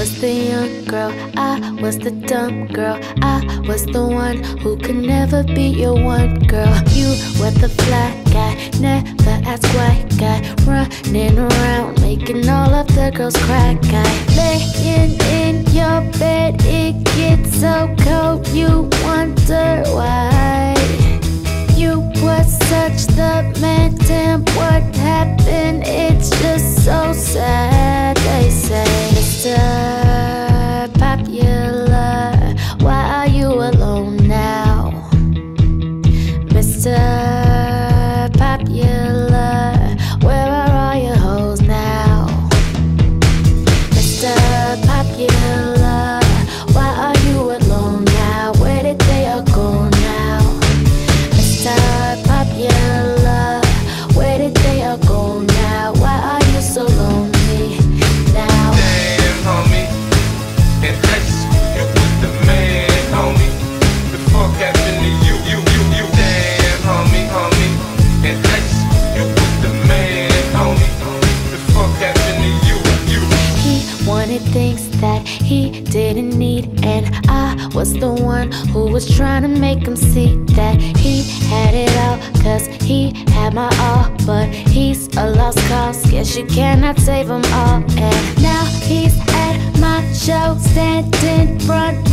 was the young girl, I was the dumb girl, I was the one who could never be your one girl. You were the fly guy, never ask why guy, running around making all of the girls cry guy. Laying in your bed, it gets so cold, you wonder why. You were such the man, damn what happened, it's just so sad. They say, Mr. Popular, why are you alone now? Mr. Popular, where are all your hoes now? Mr. Popular, why are you alone now? Where did they all go now? Mr. Popular, where did they all go now? Why are you so lonely now? Damn, homie, in high school you was the man, homie. The fuck happened to you? Damn, homie, in high school you was the man, homie. The fuck happened to you? He wanted things that he didn't need, and I was the one who was trying to make him see that he had it all, cause he had my all. But he's a lost cause, guess you cannot save him all. And now he's at my show, standing front